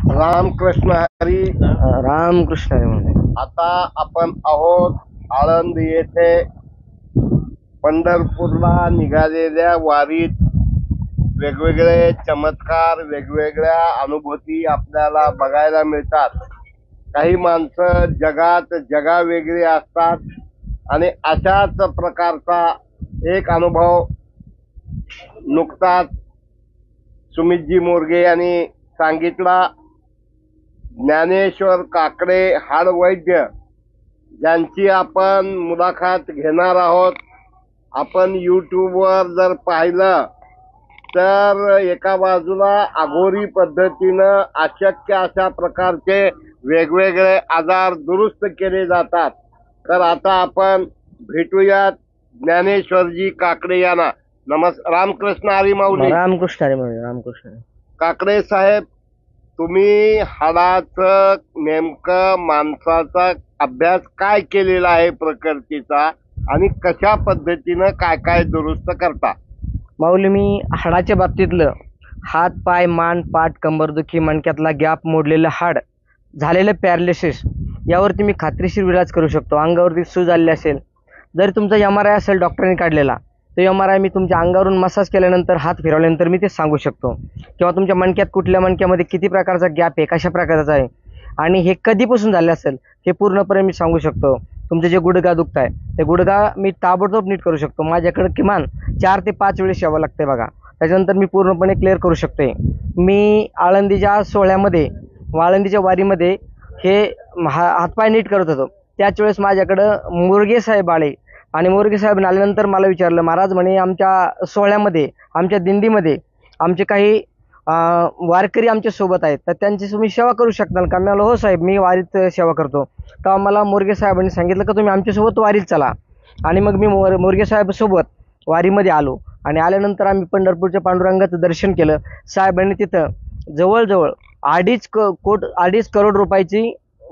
रामकृष्ण हरी. रामकृष्ण हरी म्हणते. आता आपण आहोत आळंद येथे पंढरपूरला निघालेल्या वारीत. वेगवेगळे चमत्कार, वेगवेगळ्या अनुभूती आपल्याला बघायला मिळतात. काही माणसं जगात जगावेगळी असतात आणि अशाच प्रकारचा एक अनुभव नुकताच सुमितजी मोरगे यांनी सांगितला. ज्ञानेश्वर काकडे हाडवैद्य ज्यांची आपण मुलाखत घेणार आहोत. आपण यूट्यूबवर जर पाहिलं तर एका बाजूला अघोरी पद्धतीनं अशक्य अशा प्रकारचे वेगवेगळे आजार दुरुस्त केले जातात. तर आता आपण भेटूयात ज्ञानेश्वरजी काकडे यांना. रामकृष्ण हरी माऊली. रामकृष्ण हरी म्हणते. रामकृष्ण काकडे साहेब, तुम्ही हाडाचं नेमकं माणसाचा अभ्यास काय केलेला आहे प्रकृतीचा आणि कशा पद्धतीनं काय काय दुरुस्त करता? माऊली, मी हाडाच्या बाबतीतलं हात, पाय, मान, पाठ, कंबरदुखी, मणक्यातला गॅप, मोडलेलं हाड, झालेलं पॅरालिसिस यावरती मी खात्रीशीर इलाज करू शकतो. अंगावरती सूज आलेली असेल, जर तुमचा MRI असेल डॉक्टरांनी काढलेला, तो MRI मी तुमच्या अंगावरून मसाज केल्यानंतर, हात फिरवल्यानंतर मी ते सांगू शकतो. किंवा तुमच्या मणक्यात कुठल्या मणक्यामध्ये किती प्रकारचा गॅप आहे, कशा प्रकारचा आहे आणि हे कधीपासून झाले असेल हे पूर्णपणे मी सांगू शकतो. तुमचे जे गुडघा दुखत आहे ते गुडघा मी ताबडतोब नीट करू शकतो. माझ्याकडे किमान 4 ते 5 वेळेस यावं लागते बघा. त्याच्यानंतर मी पूर्णपणे क्लिअर करू शकते. मी आळंदीच्या सोहळ्यामध्ये, आळंदीच्या वारीमध्ये हे हातपाय नीट करत होतो. त्याच वेळेस माझ्याकडं मोरगे साहेब आले आणि मोरगे साहेब आल्यानंतर मला विचारलं, महाराज म्हणे आमच्या सोहळ्यामध्ये, आमच्या दिंडीमध्ये आमचे काही वारकरी आमच्या सोबत आहेत, तर त्यांची तुम्ही सेवा करू शकताल का? मी म्हणालो, हो साहेब, मी वारीत सेवा करतो. तेव्हा मला मोरगे साहेबांनी सांगितलं की तुम्ही आमच्यासोबत वारीत चला. आणि मग मी मोरगे साहेबसोबत वारीमध्ये आलो आणि आल्यानंतर आम्ही पंढरपूरच्या पांडुरंगाचं दर्शन केलं. साहेबांनी तिथं जवळजवळ 2.5 करोड रुपयाची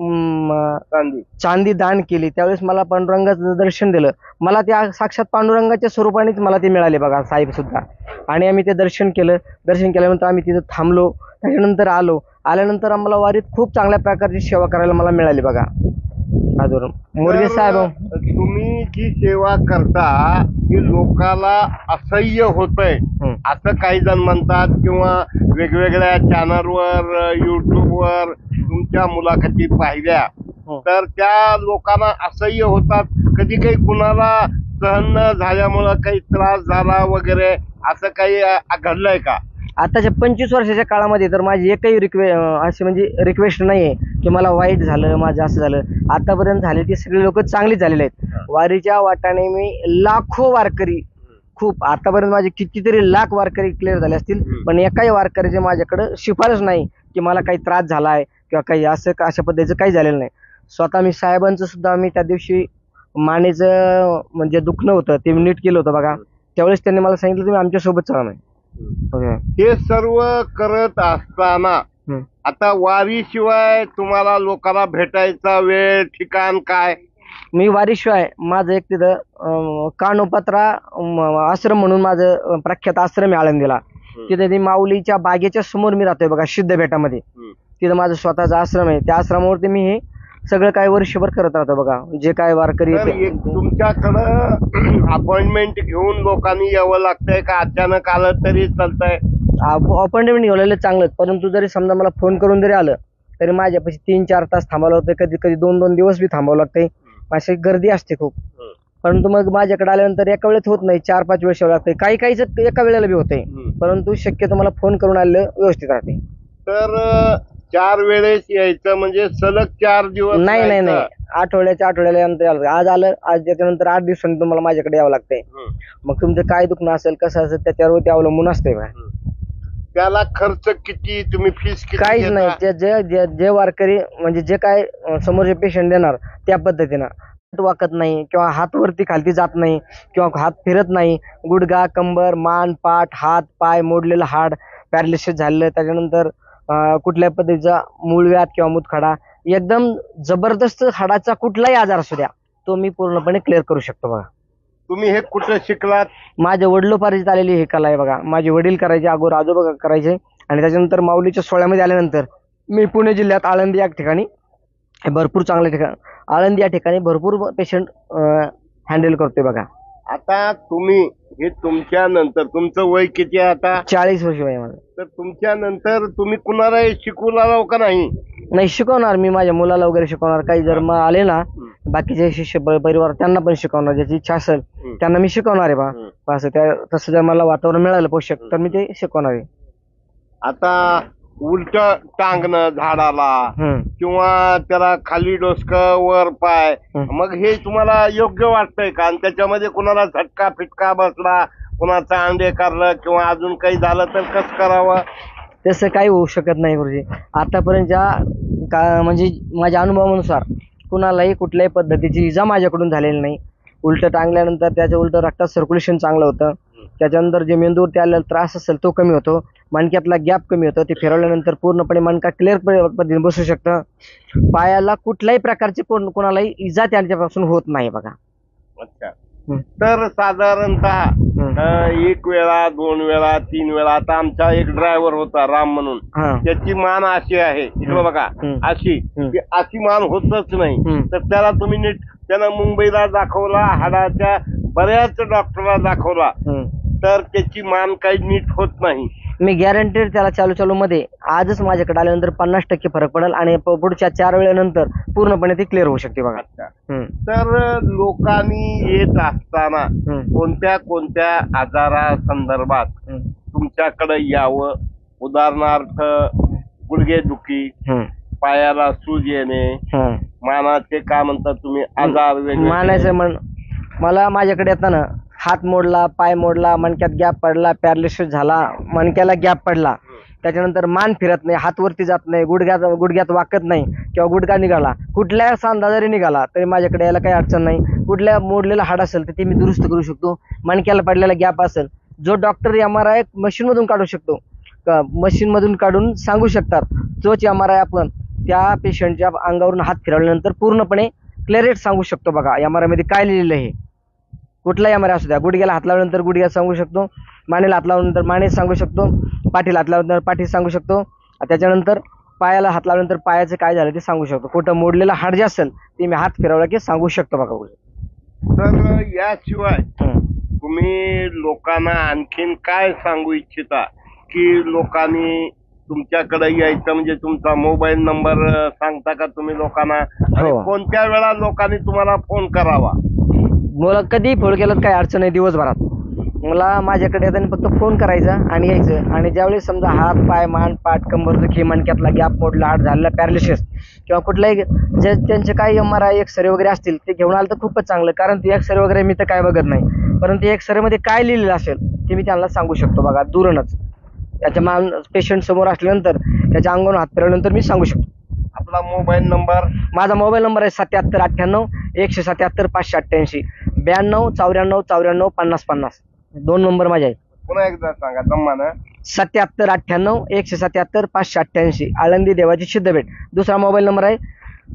चांदी दान केली. त्यावेळेस मला पांडुरंगाचं दर्शन दिलं. मला त्या साक्षात पांडुरंगाच्या स्वरूपानेच मला ते मिळाले बघा साहेब सुद्धा. आणि आम्ही ते दर्शन केलं. दर्शन केल्यानंतर आम्ही तिथं थांबलो. त्याच्यानंतर आल्यानंतर आम्हाला वारीत खूप चांगल्या प्रकारची सेवा करायला मला मिळाली बघा. अजून मोरगे साहेब, तुम्ही जी सेवा करता ती लोकाला असह्य होतंय असं काही जण म्हणतात, किंवा वेगवेगळ्या चॅनलवर, युट्यूबवर तुमच्या मुलाखती पाहिल्या तर त्या लोकांना असह्य होतात. कधी काही कुणाला सहन न झाल्यामुळं काही त्रास झाला वगैरे असं काही घडलंय का? आताच्या 25 वर्षाच्या काळामध्ये तर माझी एकही अशी म्हणजे रिक्वेस्ट नाही आहे की मला वाईट झालं, माझं असं झालं. आतापर्यंत झाले ते सगळे लोक चांगली झालेले आहेत. वारीच्या वाटाने मी लाखो वारकरी, खूप आतापर्यंत माझे कितीतरी लाख वारकरी क्लिअर झाले असतील, पण एकाही वारकरीचे माझ्याकडे शिफारस नाही की मला काही त्रास झालाय किंवा काही अशा पद्धतीचं काही झालेलं नाही. स्वतः मी साहेबांचं सुद्धा, मी त्या दिवशी मानेचं म्हणजे दुखणं होतं ते नीट केलं होतं बघा. त्यावेळेस त्यांनी मला सांगितलं तुम्ही आमच्यासोबत चला. नाही हे सर्व करत असताना आता वारीशिवाय तुम्हाला लोकांना भेटायचा वेळ, ठिकाण काय? मी वारीशिवाय माझं एक तिथं कानोपात्रा आश्रम म्हणून माझं प्रख्यात आश्रम आहे आळंदीला. तिथे ती माऊलीच्या बागेच्या समोर मी राहतोय बघा, सिद्ध बेटामध्ये. तिथं माझं स्वतःचा आश्रम आहे. त्या आश्रमावरती मी हे सगळं काय वर्षभर करत राहतो बघा. जे काय वारकरी तुमच्याकडं अपॉइंटमेंट घेऊन लोकांनी यावं लागतंय का अचानक आलं तरी चालतंय? अपॉइंटमेंट घेवलेलं चांगलंच, परंतु जरी समजा मला फोन करून जरी आलं तरी माझ्यापाशी 3-4 तास थांबावं लागतं. कधी कधी 2-2 दिवस बी थांबावं लागतंय. अशी गर्दी असते खूप. परंतु मग माझ्याकडे आल्यानंतर एका वेळेत होत नाही, 4-5 वेळेस यावं लागतंय. काही एका वेळेला बी होतंय, परंतु शक्यतो मला फोन करून आलेलं व्यवस्थित राहते. तर 4 वेळेस यायचं म्हणजे सलग 4 दिवस? नाही, आठवड्याला आज आलं, आज त्याच्यानंतर 8 दिवसांनी तुम्हाला माझ्याकडे यावं लागतंय. मग तुमचं काय दुखणं असेल, कसं असेल त्याच्यावरती अवलंबून असतंय. त्याला खर्च किती, तुम्ही फीस किती? काहीच नाही. जे वारकरी म्हणजे जे काय समोरचे पेशंट देणार त्या पद्धतीनं. वाकत नाही किंवा हात वरती खालती जात नाही किंवा हात फिरत नाही, गुडघा, कंबर, मान, पाठ, हात, पाय, मोडलेलं हाड, पॅरालिसिस झालेलं, त्याच्यानंतर कुठल्या पद्धतीचा मूळव्याध किंवा मूतखडा, एकदम जबरदस्त हाडाचा कुठलाही आजार असू द्या तो मी पूर्णपणे क्लिअर करू शकतो बघा. तुम्ही हे कुठे शिकलात? माझ्या वडिलोपार्जित आलेली हे कला आहे बघा. माझे वडील करायचे, अगोदर आजोबा करायचे आणि त्याच्यानंतर माऊलीच्या सोहळ्यामध्ये आल्यानंतर मी पुणे जिल्ह्यात आळंदी या ठिकाणी भरपूर चांगल्या ठिकाण आळंदी या ठिकाणी भरपूर पेशंट हँडल करतोय बघा. आता तुम्ही हे तुमच्या नंतर तुमचं वय किती आहे आता? 40 वर्ष वय आहे माझं. तर तुमच्या नंतर तुम्ही कुणाला शिकू लागाव का नाही? नाही, शिकवणार मी माझ्या मुलाला वगैरे शिकवणार. काही जर मग आले ना बाकीचे शिष्य परिवार त्यांना पण शिकवणार, ज्याची इच्छा असेल त्यांना मी शिकवणार आहे बा. असं त्या तसं जर मला वातावरण मिळालं पोषक तर मी ते शिकवणार आहे. आता उलट टांगणं झाडाला किंवा त्याला खाली डोसकं वर पाय, मग हे तुम्हाला योग्य वाटतंय का? आणि त्याच्यामध्ये कुणाला झटका फिटका बसला, कुणाचा अंडे काढलं किंवा अजून काही झालं तर कसं करावं? तसं काही होऊ शकत नाही गुरुजी. आतापर्यंतच्या म्हणजे माझ्या अनुभवानुसार कुणालाही कुठल्याही पद्धतीची इजा माझ्याकडून झालेली नाही. उलट टांगल्यानंतर त्याच्या उलट रक्तात सर्क्युलेशन चांगलं होतं. त्याच्यानंतर जे मेंदूवरती आलेला त्रास असेल तो कमी होतो. मणक्यातला गॅप कमी होतो. ते फिरवल्यानंतर पूर्णपणे मणका क्लिअर पद्धतीने बसू शकतं. पायाला कुठल्याही प्रकारची कोणालाही इजा त्यांच्यापासून होत नाही बघा. अच्छा. तर साधारणतः 1 वेळा 2 वेळा 3 वेळा, आता आमचा एक ड्रायव्हर होता राम म्हणून, त्याची मान अशी आहे इकडं बघा, अशी मान होतच नाही. तर त्याला तुम्ही नीट, त्यानं मुंबईला दाखवला, हाडाच्या बऱ्याच डॉक्टरला दाखवला, तर त्याची मान काही नीट होत नाही. मी गॅरंटेड त्याला चालू मध्ये आजच माझ्याकडे आल्यानंतर 50% फरक पडेल आणि पुढच्या 4 वेळेनंतर पूर्णपणे ती क्लिअर होऊ शकते बघा. तर लोकांनी येत असताना कोणत्या कोणत्या आजारासंदर्भात तुमच्याकडे यावं? उदाहरणार्थ गुडघेदुखी, पायाला सूज येणे, मानाचे काय म्हणतात तुम्ही आजार वेगळे? मानाचं मला माझ्याकडे येताना हात मोडला, पाय मोडला, मणक्यात गॅप पडला, पॅरालिसिस झाला, मणक्याला गॅप पडला, त्याच्यानंतर मान फिरत नाही, हात वरती जात नाही, गुडघ्यात वाकत नाही किंवा गुडघा निघाला, कुठल्या सांधा जरी निघाला तरी माझ्याकडे यायला काही अडचण नाही. कुठल्या मोडलेला हाड असेल तर ते मी दुरुस्त करू शकतो. मणक्याला पडलेला गॅप असेल, जो डॉक्टर MRI मशीनमधून काढू शकतो, मशीनमधून काढून सांगू शकतात, तोच MRI आपण त्या पेशंटच्या अंगावरून हात फिरवल्यानंतर पूर्णपणे क्लिअरेट सांगू शकतो बघा. MRI मध्ये काय लिहिलेलं आहे, कुठला MRI असू द्या. गुडघ्याला हात लावल्यानंतर गुडघ्यात सांगू शकतो, मानेला हात लावल्यानंतर मानेत सांगू शकतो, पाठीला हात लावल्यानंतर पाठीत सांगू शकतो, त्याच्यानंतर पायाला हात लावल्यानंतर पायाचं काय झालं ते सांगू शकतो. कुठं मोडलेला हाड जे असेल ते मी हात फिरवला की सांगू शकतो बघा. तर याशिवाय तुम्ही लोकांना आणखीन काय सांगू इच्छिता की लोकांनी तुमच्याकडे यायचं? म्हणजे तुमचा मोबाईल नंबर सांगता का तुम्ही लोकांना? कोणत्या वेळा लोकांनी तुम्हाला फोन करावा? मला कधीही फोन केला काही अडचण नाही. दिवसभरात मला माझ्याकडे येताना फक्त फोन करायचा आणि यायचं. आणि ज्यावेळेस समजा हात पाय मान पाठ कंबरदुखी मणक्यातला गॅप मोडला हाड झालेला पॅरालिसिस किंवा कुठलाही जे त्यांचे काही MRI एक्सरे वगैरे असतील ते घेऊन आलं तर खूपच चांगलं. कारण ते एक्सरे वगैरे मी तर काय बघत नाही, परंतु एक्सरे मध्ये काय लिहिलेलं असेल ते मी त्यांना सांगू शकतो बघा. दुरूनच त्याच्या पेशंट समोर असल्यानंतर त्याच्या अंगावर हात फिरवल्यानंतर मी सांगू शकतो. आपला मोबाईल नंबर? माझा मोबाईल नंबर आहे 7798 177 588 92 94 94 50 50. 2 नंबर माझे आहेत. पुन्हा एकदा सांगा जमाना. 7798 177 588 आळंदी देवाची सिद्धभेट. दुसरा मोबाईल नंबर आहे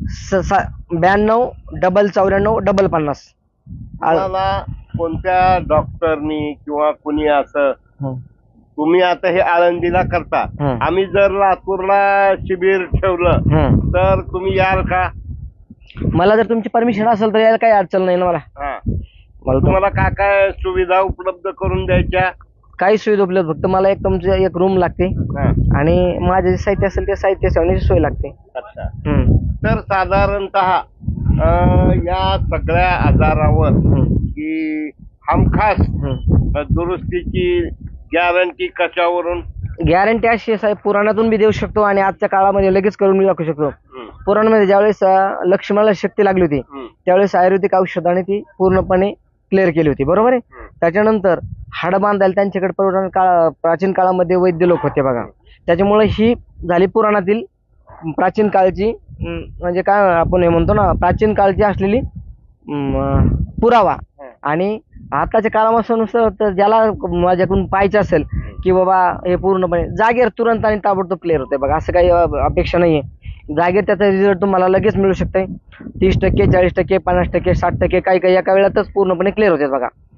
92 94 50. मला कोणत्या डॉक्टरनी किंवा कुणी असं, तुम्ही आता हे आळंदीला करता, आम्ही जर लातूरला शिबिर ठेवलं तर तुम्ही याल का? मला जर तुमची परमिशन असेल तर यायला काही अडचण नाही ना मला. तुम्हाला काय काय सुविधा उपलब्ध करून द्यायच्या? काही सुविधा उपलब्ध, फक्त मला तुमचं एक रूम लागते आणि माझे जे साहित्य असेल ते साहित्य ठेवण्याची सोय लागते. अच्छा. तर साधारणतः या सगळ्या आजारावर की हमखास दुरुस्तीची गॅरंटी कशावरून? गॅरंटी अशी आहे, पुराणातून बी देऊ शकतो आणि आजच्या काळामध्ये लगेच करून मी दाखवू शकतो. पुराणामध्ये ज्यावेळेस लक्ष्मणाला शक्ती लागली होती त्यावेळेस आयुर्वेदिक औषधाने ती पूर्णपणे क्लिअर केली होती, बरोबर आहे. त्याच्यानंतर हाड बांधायला त्यांच्याकडे प्राचीन काळामध्ये वैद्य लोक होते बघा. त्याच्यामुळे ही झाली पुराणातील प्राचीन काळची, म्हणजे काय आपण हे म्हणतो ना, प्राचीन काळची असलेली पुरावा. आणि आताच्या काळानुसार तर ज्याला माझ्याकडून पाहायचं असेल की बाबा हे पूर्णपणे जागेवर तुरंत आणि ताबडतोब क्लिअर होते बघा. असं काही अपेक्षा नाहीये. जागेवर त्याचा रिझल्ट तुम्हाला लगेच मिळू शकते. 30%, 40%, 50%, 60%, काही काही एका वेळातच पूर्णपणे क्लिअर होते बघा.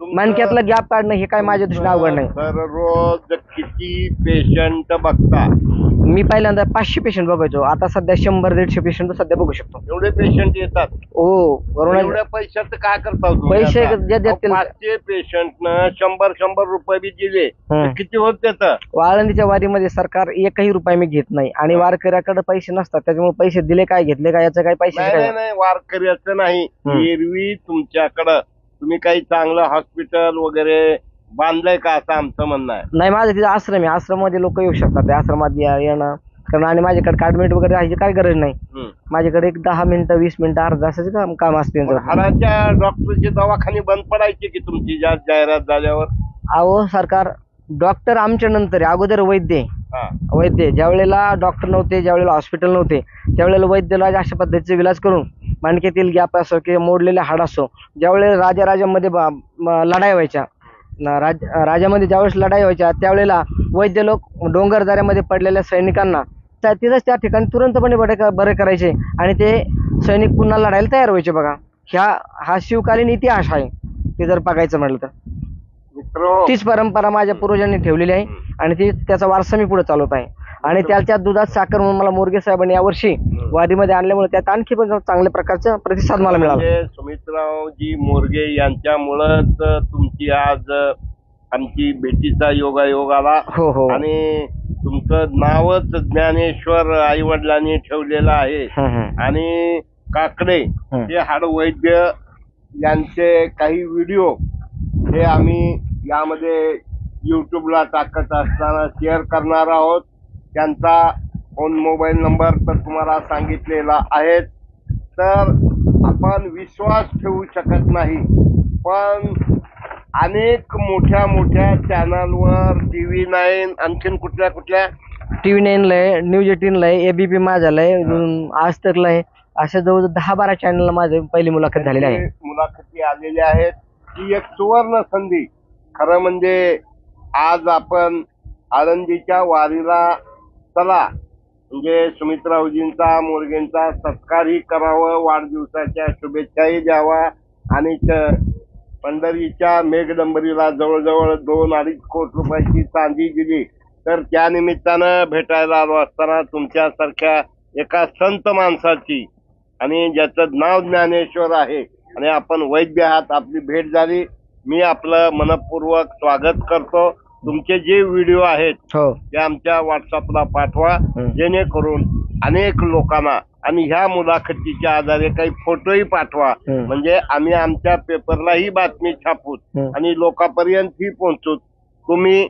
मणक्यातला गॅप काढणं हे काय माझ्या दृष्टीने अवघड नाही. दररोज किती पेशंट बघता? मी पहिल्यांदा 500 पेशंट बघायचो, आता सध्या 100-150 पेशंट सध्या बघू शकतो. एवढे पेशंट येतात? हो, कोरोना एवढ्या पैशाचं काय करता पैसे जे देतील 500 पेशंटनं 100 रुपये बी दिले तर किती होत त्याचं? आळंदीच्या वारीमध्ये सरकार एकही रुपया मी घेत नाही आणि वारकऱ्याकडे पैसे नसतात, त्याच्यामुळे पैसे दिले काय घेतले काय याचं काही पैसे नाही वारकऱ्याचं नाही. एरवी तुमच्याकडं तुम्ही काही चांगलं हॉस्पिटल वगैरे बांधलंय का असं आमचं म्हणणं आहे. नाही, माझं तिथं आश्रम आहे, आश्रममध्ये लोक येऊ शकतात, त्या आश्रमात येणं कारण. आणि माझ्याकडे कार्डमेट वगैरे यायची काय गरज नाही. माझ्याकडे एक 10 मिनिटं 20 मिनिटं अर्धा तासाचं काम असते. हाडाच्या डॉक्टरचे दवाखाने बंद पडायचे की तुमची जाहिरात झाल्यावर? अहो सरकार, डॉक्टर आमच्या नंतर अगोदर वैद्य ज्या वेळेला डॉक्टर नव्हते, ज्या वेळेला हॉस्पिटल नव्हते, त्यावेळेला वैद्यला अशा पद्धतीचे इलाज करून मणक्यातील गॅप असो किंवा मोडलेले हाड असो, ज्यावेळेला राजामध्ये लढाई व्हायच्या, राजामध्ये ज्यावेळेस लढाई व्हायच्या त्यावेळेला वैद्य लोक डोंगरदऱ्यामध्ये पडलेल्या सैनिकांना तिथंच त्या ठिकाणी तुरंतपणे बरे करायचे आणि ते सैनिक पुन्हा लढायला तयार व्हायचे. बघा, हा शिवकालीन इतिहास आहे ते जर बघायचं म्हटलं तर. तीच परंपरा माझ्या पूर्वजांनी ठेवलेली आहे आणि त्याचा वारसा मी पुढे चालवत आहे. आणि त्याच्या दुधात साखर म्हणून मला मोरगे साहेबांनी यावर्षी वारीमध्ये आणल्यामुळे त्यात आणखी पण चांगल्या प्रकारचा प्रतिसाद मला मिळाला. सुमित्रावजी मोरगे यांच्यामुळेच तुमची आज आमची भेटीचा योगायोग आला. हो. आणि तुमचं नावच ज्ञानेश्वर आई वडिलांनी ठेवलेलं आहे. आणि काकडे हे हाडवैद्य यांचे काही व्हिडिओ हे आम्ही यामध्ये युट्यूबला टाकत असताना शेअर करणार आहोत. त्यांचा फोन मोबाईल नंबर तर तुम्हाला सांगितलेला आहे. तर आपण विश्वास ठेवू शकत नाही, पण अनेक मोठ्या चॅनलवर TV9 आणखीन कुठल्या TV9 आहे, न्यूज 18 आहे, ABP माझा आहे, आज तकला आहे, अशा जवळ 10-12 चॅनलला माझी पहिली मुलाखत झालेली आहे. मुलाखती आलेल्या आहेत. ही एक सुवर्ण संधी. खरं म्हणजे आज आपण आळंदीच्या वारीला चला म्हणजे सुमित्रावजींचा मोरगेंचा सत्कारही करावं, वाढदिवसाच्या शुभेच्छाही द्यावा आणि पंढरीच्या मेघडंबरीला जवळजवळ 2-2.5 कोटी रुपयाची चांदी दिली. तर त्या निमित्तानं भेटायला आलो असताना तुमच्यासारख्या एका संत माणसाची आणि ज्याचं नाव ज्ञानेश्वर आहे आणि आपण वैद्य आहात, आपली भेट झाली. मी आपलं मनपूर्वक स्वागत करतो. तुमचे जे व्हिडिओ आहेत ते आमच्या व्हॉट्सअपला पाठवा, जेणेकरून अनेक लोकांना आणि ह्या मुलाखतीच्या आधारे काही फोटोही पाठवा, म्हणजे आम्ही आमच्या पेपरलाही बातमी छापूत आणि लोकांपर्यंतही पोहोचूत. तुम्ही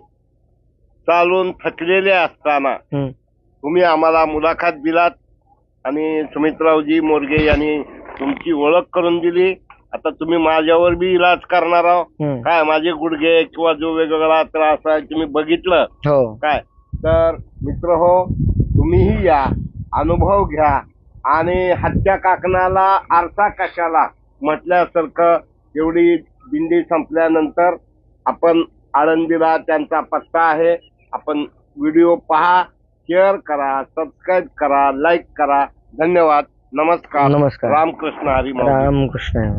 चालून थकलेले असताना तुम्ही आम्हाला मुलाखत दिलात आणि सुमित्रावजी मोरगे यांनी तुमची ओळख करून दिली. आता तुम्ही माझ्यावर बी इलाज करणार आहोत काय, माझे गुडघे किंवा जो वेगवेगळा त्रास आहे तुम्ही बघितलं काय. तर मित्र हो, तुम्हीही या, अनुभव घ्या आणि हत्या काकणाला आरसा कशाला म्हटल्यासारखं एवढी दिंडी संपल्यानंतर आपण आळंदीला त्यांचा पत्ता आहे. आपण व्हिडिओ पहा, शेअर करा, सबस्क्राईब करा, लाईक करा. धन्यवाद. नमस्कार. नमस्कार. रामकृष्ण हरी. रामकृष्ण.